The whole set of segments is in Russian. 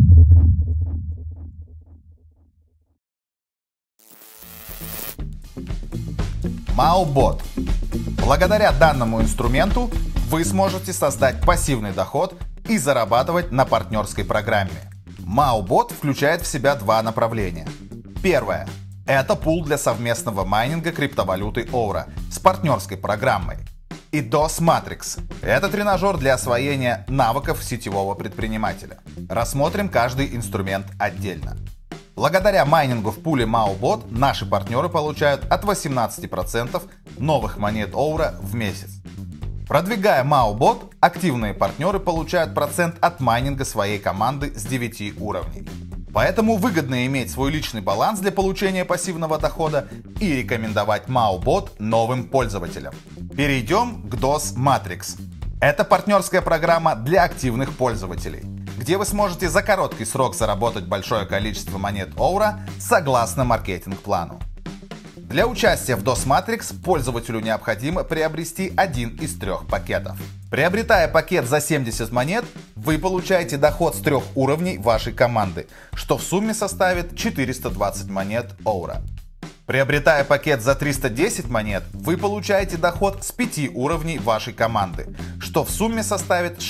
MAO-бот. Благодаря данному инструменту вы сможете создать пассивный доход и зарабатывать на партнерской программе. MAO-бот включает в себя два направления. Первое – это пул для совместного майнинга криптовалюты Aura с партнерской программой. И DOS Matrix – это тренажер для освоения навыков сетевого предпринимателя. Рассмотрим каждый инструмент отдельно. Благодаря майнингу в пуле MAO-бот наши партнеры получают от 18% новых монет Aura в месяц. Продвигая MAO-бот, активные партнеры получают процент от майнинга своей команды с 9 уровней. Поэтому выгодно иметь свой личный баланс для получения пассивного дохода и рекомендовать MAO-бот новым пользователям. Перейдем к DOS Matrix. Это партнерская программа для активных пользователей, где вы сможете за короткий срок заработать большое количество монет Aura согласно маркетинг-плану. Для участия в DOS Matrix пользователю необходимо приобрести один из 3 пакетов. Приобретая пакет за 70 монет, вы получаете доход с 3 уровней вашей команды, что в сумме составит 420 монет Aura. Приобретая пакет за 310 монет, вы получаете доход с 5 уровней вашей команды, что в сумме составит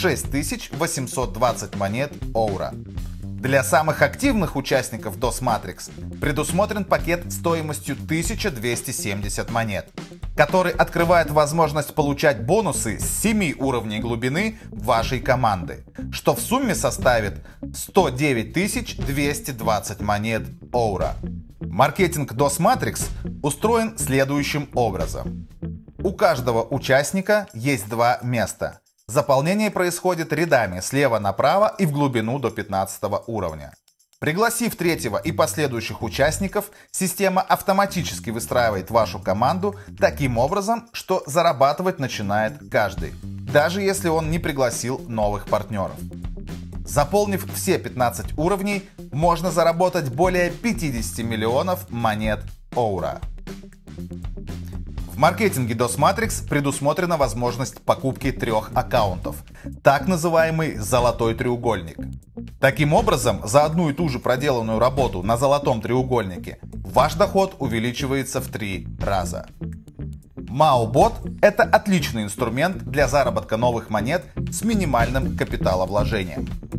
6820 монет Aura. Для самых активных участников DOS Matrix предусмотрен пакет стоимостью 1270 монет, который открывает возможность получать бонусы с 7 уровней глубины вашей команды, что в сумме составит 109 220 монет Aura. Маркетинг DOS Matrix устроен следующим образом. У каждого участника есть 2 места. Заполнение происходит рядами слева направо и в глубину до 15 уровня. Пригласив третьего и последующих участников, система автоматически выстраивает вашу команду таким образом, что зарабатывать начинает каждый, даже если он не пригласил новых партнеров. Заполнив все 15 уровней, можно заработать более 50 миллионов монет Aura. В маркетинге DOS Matrix предусмотрена возможность покупки 3 аккаунтов, так называемый золотой треугольник. Таким образом, за одну и ту же проделанную работу на золотом треугольнике ваш доход увеличивается в 3 раза. MAO-бот – это отличный инструмент для заработка новых монет с минимальным капиталовложением.